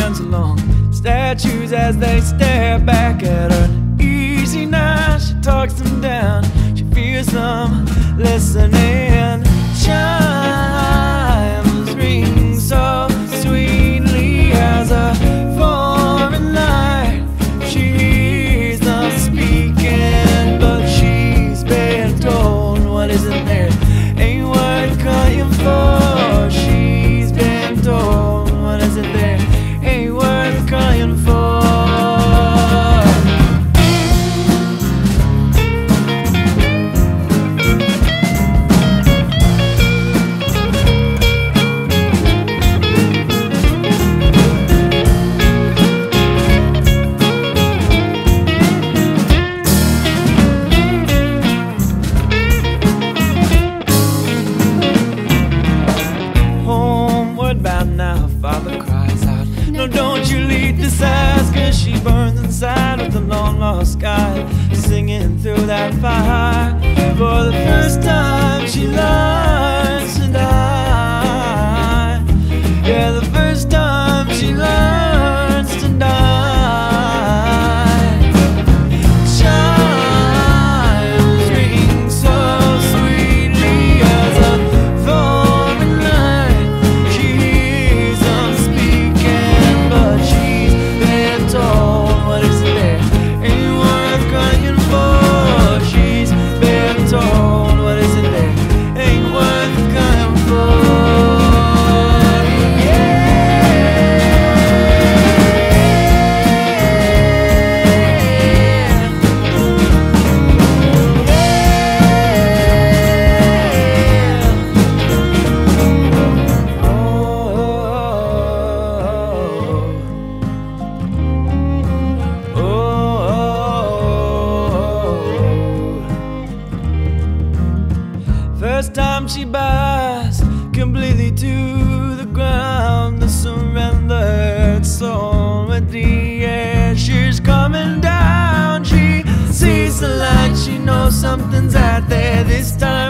hands along statues as they stare back at her. Easy now, she talks them down, she fears them listening. Chimes ring so sweetly as a foreign light. She hears them speaking, but she's been told what isn't there ain't worth crying for. She's been told what isn't there ain't worth crying for. Father cries out, no, don't you lead this ass, 'cause she burns inside with the long lost guy, singing through that fire. For the first time she learns to die. Yeah, the first time she learns to die. Chimes ring so sweetly as a foreign light. She hears them speaking, but she's been told what isn't there ain't worth crying for. She's been told what isn't there ain't worth crying for. First time she bows completely to the ground, the surrendered soul with the ashes coming down. She sees the light, she knows something's out there this time.